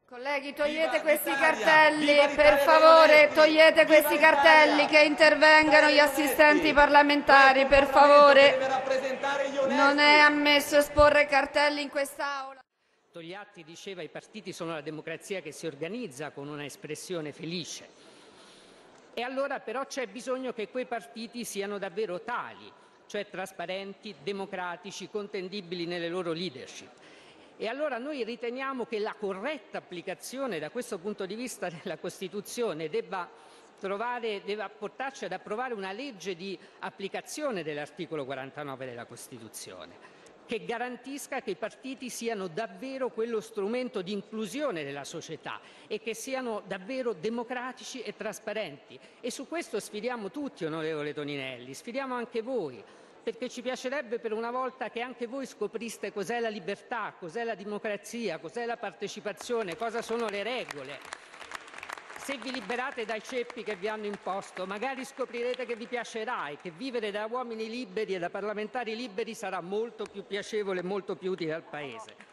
Colleghi, togliete questi cartelli, per favore, togliete questi cartelli, che intervengano gli assistenti parlamentari, per favore. Non è ammesso esporre cartelli in quest'Aula. Togliatti diceva: i partiti sono la democrazia che si organizza, con una espressione felice. E allora però c'è bisogno che quei partiti siano davvero tali, cioè trasparenti, democratici, contendibili nelle loro leadership. E allora noi riteniamo che la corretta applicazione da questo punto di vista della Costituzione debba portarci ad approvare una legge di applicazione dell'articolo 49 della Costituzione, che garantisca che i partiti siano davvero quello strumento di inclusione della società e che siano davvero democratici e trasparenti. E su questo sfidiamo tutti, onorevole Toninelli, sfidiamo anche voi, perché ci piacerebbe per una volta che anche voi scopriste cos'è la libertà, cos'è la democrazia, cos'è la partecipazione, cosa sono le regole. Se vi liberate dai ceppi che vi hanno imposto, magari scoprirete che vi piacerà e che vivere da uomini liberi e da parlamentari liberi sarà molto più piacevole e molto più utile al Paese.